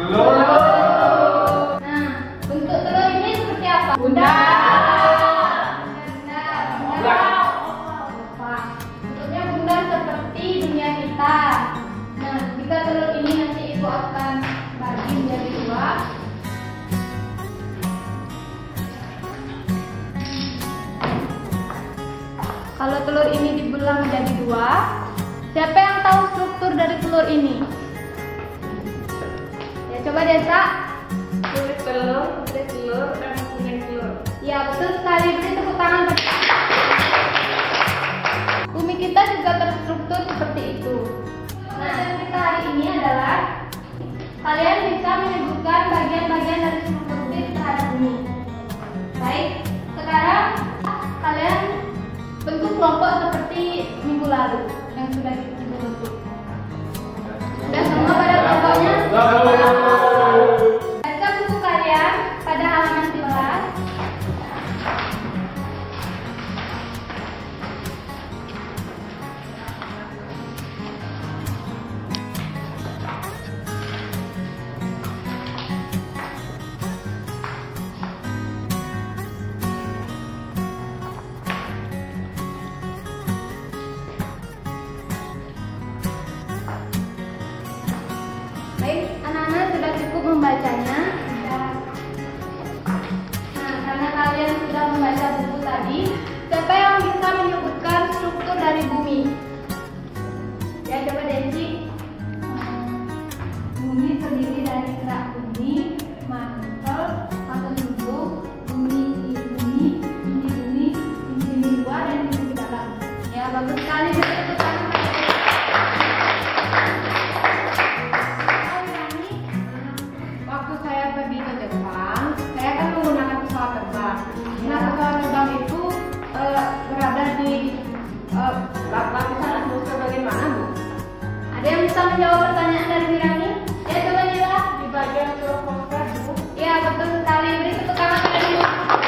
Telur. Nah, bentuk telur ini seperti apa? Bunda. Bentuknya bunda seperti dunia kita. Nah, jika telur ini nanti ibu akan bagi menjadi dua. Kalau telur ini dibelah menjadi dua, siapa yang tahu struktur dari telur ini? Ya, coba Desa. Kulit telur, dan kuning telur. Ya, betul sekali. Beri tepuk tangan. Bumi kita juga terstruktur seperti itu. Nah, dan kita hari ini adalah kalian bisa menyebutkan bagian-bagian dari struktur terhadap bumi. Baik, sekarang kalian bentuk kelompok seperti minggu lalu yang sudah kita bentuk. Sudah semua pada kelompoknya? Baca buku kalian pada halaman 11. Baik, anak-anak sudah cukup membacanya. Nah, karena kalian sudah membaca buku tadi, siapa yang bisa menyebutkan struktur dari bumi? Ya, coba Denci. Bumi terdiri dari kerak bumi, mantel, atau tubuh, bumi, inti luar, dan inti dalam. Ya, bagus sekali. Waktu saya pergi ke Jepang, saya kan menggunakan pesawat terbang. Nah, pesawat terbang itu berada di lapisan atmosfer bagaimana, Bu? Ada yang bisa menjawab pertanyaan dari Mirani? Ya, coba Nila. Di bagian troposfer, Bu. Ya, betul sekali. Beri tepuk tangan pada Nila.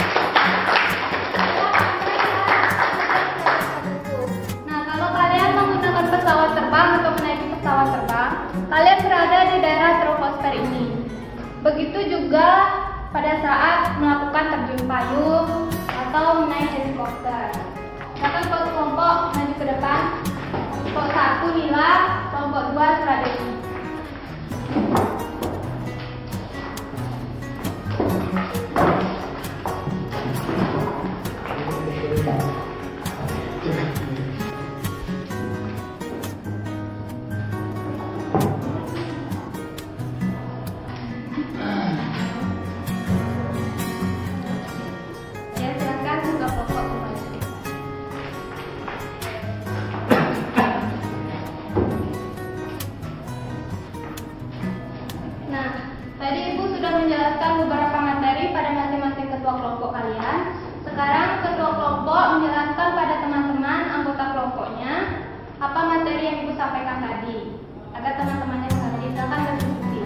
Nah, kalau kalian menggunakan pesawat terbang atau menaiki pesawat terbang, kalian berada di daerah troposfer ini. Begitu juga pada saat melakukan terjun payung atau menaik helikopter. Silakan kelompok maju ke depan. Kelompok 1 Nila, kelompok 2 Suradewi. Ya, silakan buka kelompok kembali. Nah, tadi Ibu sudah menjelaskan beberapa materi pada masing-masing ketua kelompok kalian. Sekarang ketua kelompok menjelaskan pada teman-teman anggota kelompoknya apa materi yang Ibu sampaikan tadi, agar teman-temannya mengerti. Silakan berdiskusi.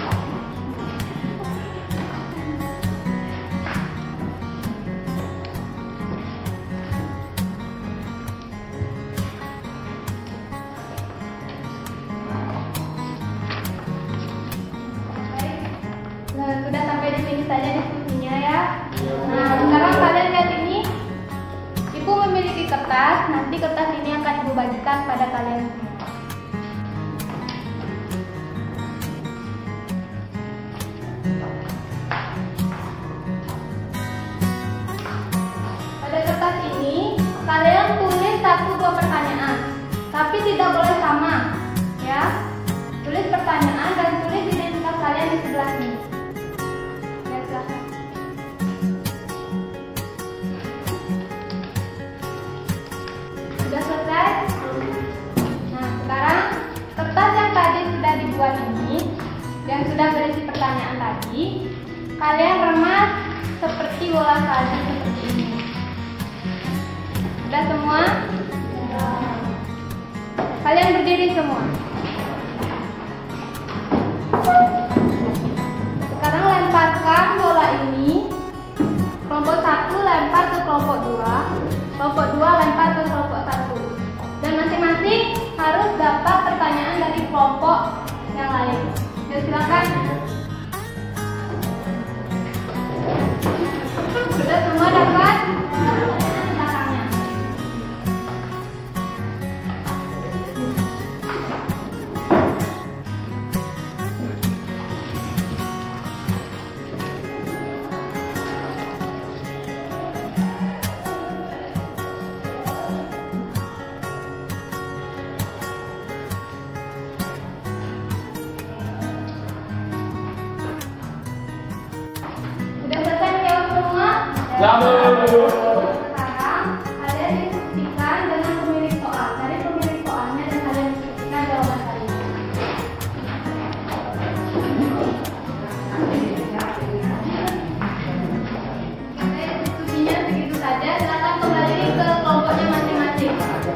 Baik. Nah, sudah sampai di sini saja diskusinya ya. Nah, sekarang kalian lihat ini. Ibu memiliki kertas. Nanti kertas ini akan Ibu bagikan pada kalian semua. Pada kertas ini kalian tulis 1-2 pertanyaan, tapi tidak boleh sama, ya. Tulis pertanyaan dan tulis identitas kalian di sebelah sini. Ya, silakan. Sudah selesai? Nah, sekarang kertas yang tadi sudah dibuat ini, yang sudah berisi pertanyaan tadi, kalian remas seperti bola salju seperti ini. Sudah semua? Kalian berdiri semua. Sekarang lemparkan bola ini. Kelompok 1 lempar ke kelompok 2, kelompok 2 lempar ke kelompok 1. Dan masing-masing harus dapat pertanyaan dari kelompok yang lain. Ya, silakan. Sekarang kalian diskusikan dengan pemilik soal. Cari pemilik soalnya dan kalian diskusikan jawaban kalian. Diskusinya begitu saja. Silakan kembali ke kelompoknya masing-masing.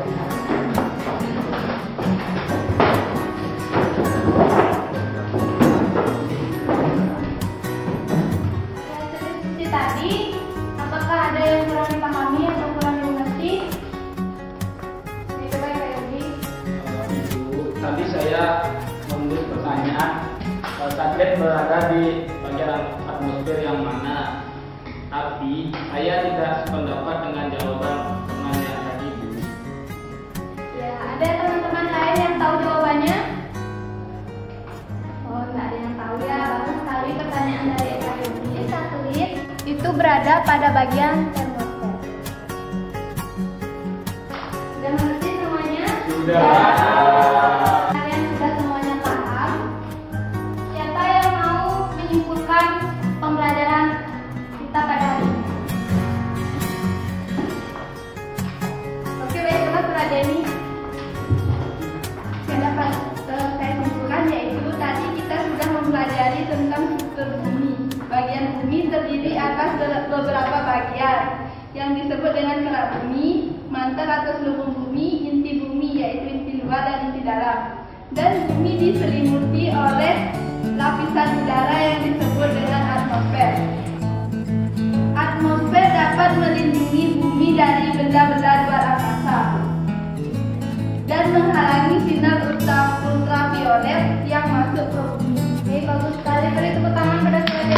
Diskusi tadi, apakah ada yang kurang dipahami atau kurang dimengerti? Coba Kak Yogi. Tadi saya menulis pertanyaan, satelit berada di bagian atmosfer yang mana? Tapi saya tidak sependapat dengan jawaban teman yang tadi, Bu. Ya, ada teman-teman lain yang tahu jawabannya? Oh, nggak ada yang tahu ya. Bagus sekali pertanyaan dari Kak Yogi. Satelit itu berada pada bagian termosfer. Sudah mengerti semuanya? Sudah. Kalian sudah semuanya paham? Siapa yang mau menyimpulkan pembelajaran kita pada hari ini? Oke, baiklah Kak Deni. Yang dapat saya simpulkan yaitu tadi kita sudah mempelajari tentang struktur bumi. Bagian bumi terdiri atas beberapa bagian yang disebut dengan kerak bumi, mantel atau selubung bumi, inti bumi yaitu inti luar dan inti dalam. Dan bumi diselimuti oleh lapisan udara yang disebut dengan atmosfer. Atmosfer dapat melindungi bumi dari benda-benda luar angkasa dan menghalangi sinar ultraviolet yang masuk ke bumi. Oke, bagus sekali. Beri tepuk tangan pada Kak.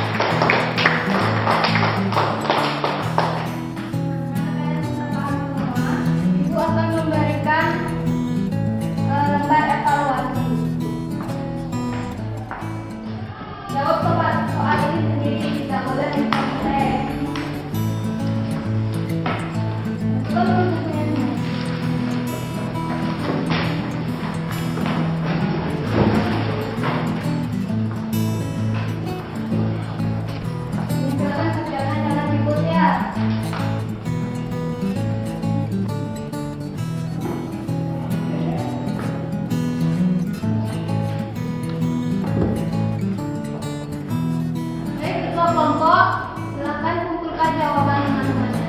Ibu akan memberikan lembar evaluasi. Jawab soal ini sendiri, tidak boleh dikontek. Silakan kerjakan, jangan ribut ya. Baik, ketua kelompok, silakan kumpulkan jawaban teman-temannya.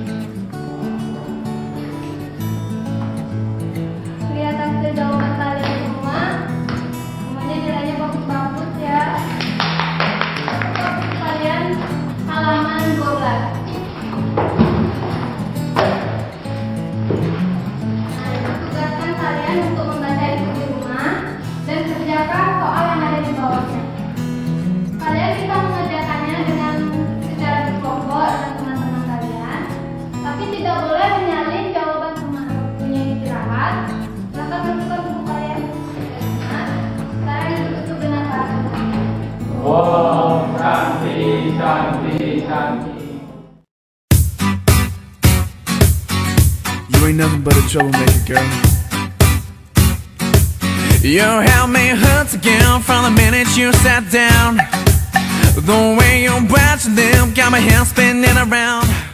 Lihat hasil jawaban kalian semua. Semuanya nilainya bagus-bagus ya. Fokus kalian halaman 12. Nah, tugaskan kalian untuk membaca itu di rumah dan kerjakan soal yang ada di bawahnya. Kalian bisa mengerjakannya dengan secara berkelompok dengan teman-teman kalian, tapi tidak boleh menyalin jawaban teman. Punya istirahat, silakan masukkan buku kalian. Nah, sekarang ditutup dengan salam. Om Shanti, Shanti, Shanti. You ain't nothing but a troublemaker, girl. You held me hurt again from the minute you sat down. The way you bite your lip got my head spinning around.